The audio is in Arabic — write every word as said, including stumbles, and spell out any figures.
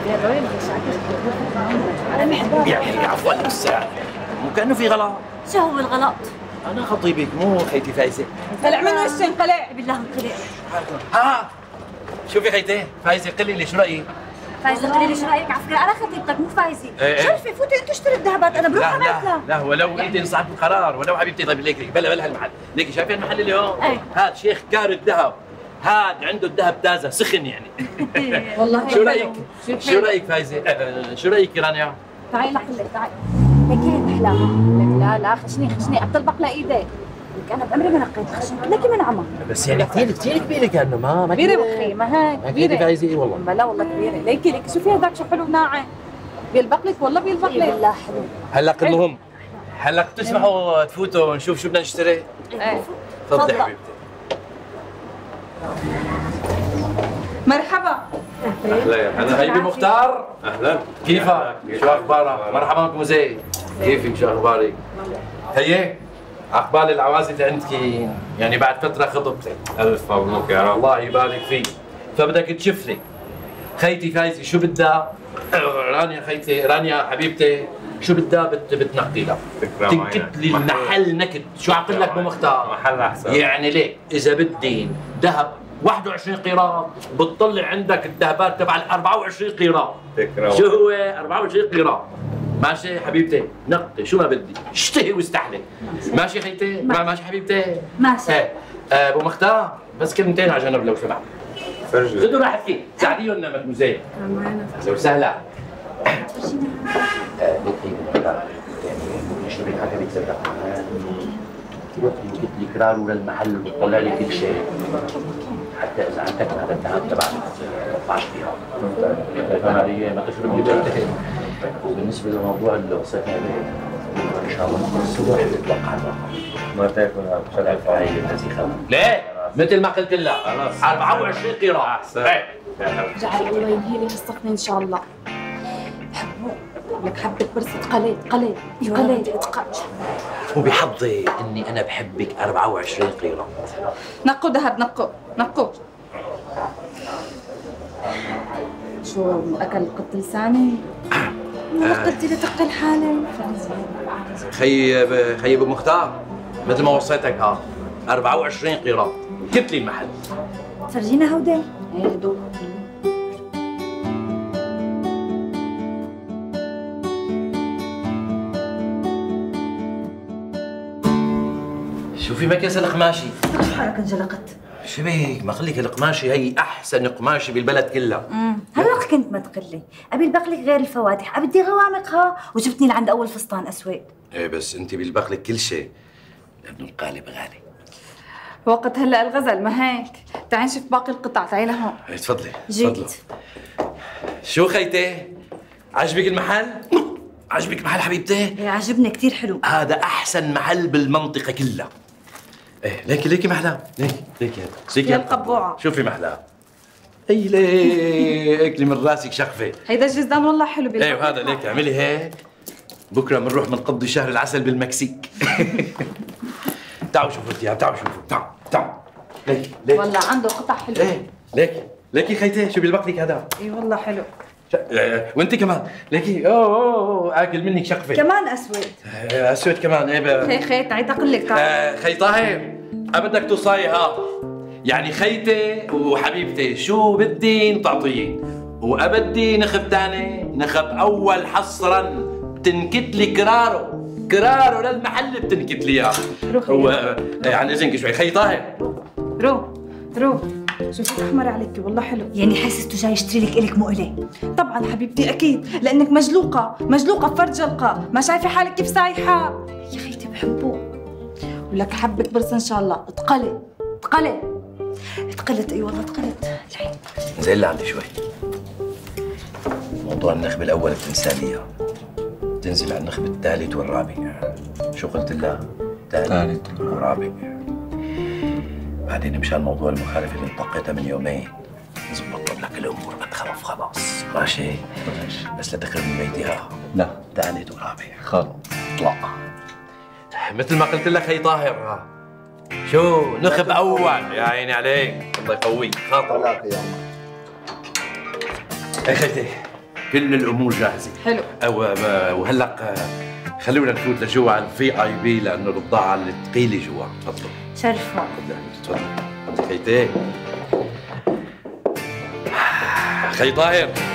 انا بحبها. يعني عفوا بس مو كانه في غلط. شو هو الغلط؟ انا خطيبك مو خيتي فايزه. طلع من وش انقلع؟ بالله انقلع. ها شوفي خيتي فايزه قلي لي شو رايك؟ فايزه قولي لي شو رايك؟ على فكره انا خطيبتك مو فايزه. ايه ايه. شرفي فوتي انت اشتري الذهبات انا بروح لا انا لا لا ولو انت صاحبة القرار ولو حبيبتي. طيب ليكي بلا بلا هالمحل ليكي شايفه المحل اللي هون؟ ايه. هاد شيخ كار الذهب هاد عنده الذهب تازه سخن يعني. والله شو رايك؟ شو رايك فايزه؟ أه شو رايك رانيا؟ تعي لحلك تعي. هيك هي احلاها. لك لا لا خشني خشني اطلبك لايدك. لك انا بعمري ما نقيت خشم لك من عمى. بس يعني كثير كثير كبيره كانه ما ما كبيرة بخي ما هيك كبيره فايزه اي والله. بلا والله كبيرة ليكي ليكي شوفي هذاك شو حلو ناعم بيلبق لك والله بيلبق لك. بالله حلو. هلا المهم هلا تسمحوا تفوتوا نشوف شو بدنا نشتري؟ ايه تفضلي حبيبتي. مرحبا. اهلا انا غيبي مختار. اهلا كيفك؟ شو اخبارك؟ مرحبا بكم زين. كيفك شو اخبارك؟ هي عقبال العوازل عندك يعني بعد فتره خطبتك. الف مبروك يا رب. الله يبارك فيك. فبدك تشوف لي خيتي فايزه شو بدها؟ رانيا خيتي رانيا حبيبتي شو بدها بت بتنقي لها. تنكت لي المحل نكت. شو عقل لك بمختار؟ محل احسن. يعني ليك اذا بدي ذهب واحد وعشرين قيراط بتطلع عندك الذهبات تبع ال أربعة وعشرين قيراط. شو هو أربعة وعشرين قيراط؟ ماشي حبيبتي نقي شو ما بدي اشتهي واستحلي. ماشي خيتي؟ ما ماشي حبيبتي؟ ماشي. ايه ابو مختار بس كلمتين على جنب لو سمحت. فرجي خذوا راحتك ساعديهم مدموزيل. اهلا وسهلا. اشتري حاجه بيكسبها تروح تجيب لي كرار للمحل وتطلع لي كل شيء حتى اذا عندك هذا الذهب تبع ما تطلعش فيها. فاهم علي؟ ما تشرب لي بيتك. وبالنسبه لموضوع الوصية ان شاء الله بكره الصبح بتوقع الرقم. ما تاكل شرع هاي الذي خلق. ليه؟ مثل ما قلت لك أربعة وعشرين قيراط. احسن. جعل الله ينهي لي هالسقف ان شاء الله. بحبه لك حبك برس اتقلي اتقلي اتقلي اتقلي. وبحظي اني انا بحبك أربعة وعشرين قيراط. نقوا ذهب نقوا نقوا. شو اكل قط لساني؟ ما قلتي لي تقي الحالة. خي خي ابو مختار مثل ما وصيتك ها أربعة وعشرين قيراط كتلي المحل. فرجينا هودي. ايه دوب. شوفي مكياس القماشي. شو حالك انجلقت؟ شو بيك؟ ما خليك القماشي هي احسن قماشي بالبلد كلها. امم هلا كنت ما تقلي، ابي البقلك غير الفواتح، ابي غوامقها وجبتني لعند اول فستان اسود. ايه بس انت بالبقلك كل شيء لانه القالب غالي. وقت هلا الغزل ما هيك؟ تعي نشوف باقي القطع تعي لهون. ايه تفضلي جيت. تفضلي. شو خيتي؟ عجبك المحل؟ عجبك المحل حبيبتي؟ ايه عجبني كثير حلو. هذا احسن محل بالمنطقه كلها. ايه ليكي ليكي محلاه ليكي ليكي ليكي يا القبوعه شوفي محلاه. اي ليه اكلي من راسك شقفه. هيدا الجزدان والله حلو بالله. ايه وهذا ليك اعملي هيك بكره بنروح بنقضي شهر العسل بالمكسيك. تعالوا شوفوا الثياب تعالوا شوفوا تعالوا تعالوا ليكي ليكي والله عنده قطع حلوه. ايه ليكي ليكي خيتي شو بيلبق لك هذا؟ اي والله حلو. وانت كمان ليكي اوه اوه اكل منك شقفه. كمان اسود. اسود كمان ايه. خي خي تعي تقول لك تعال. خي طاهر ابدك توصاي ها يعني خيتي وحبيبتي شو بدي تعطيه وابدي نخب ثاني نخب اول حصرا بتنكت لي كرارو كرارو للمحل بتنكت لي اياه. هو عن اذنك شوي خي طاهر. رو رو شوفي احمر عليكي والله حلو. يعني حسيته جاي يشتري لك الك مقله. طبعا حبيبتي اكيد لانك مجلوقه مجلوقه بفرج جلقه ما شايفه حالك كيف سايحه. يا خيتي بحبه ولك حبك برس ان شاء الله. اتقلي اتقلي. اتقلت. اي والله اتقلت. الحين زين لعندي شوي. موضوع النخب الاول بتنسى لي تنزل على النخب الثالث والرابع. شو قلت لها؟ ثالث ورابع. بعدين مشان موضوع المخالفه اللي انطقيتها من يومين زبطت لك الامور بتخلص خلاص ماشي. بس لا تخرب من بيتها. لا ثالث ورابع خلص اطلع مثل ما قلت لك هي طاهر. شو نخب اول يا عيني عليك الله يقويك خاطر. لا يا اي خيتي كل الامور جاهزه. حلو. وهلا خلونا نفوت لجوا على الفي اي بي لانه البضاعه الثقيله جوا. تفضلوا. شرفوا. تفضل. خيتي. خي طاهر.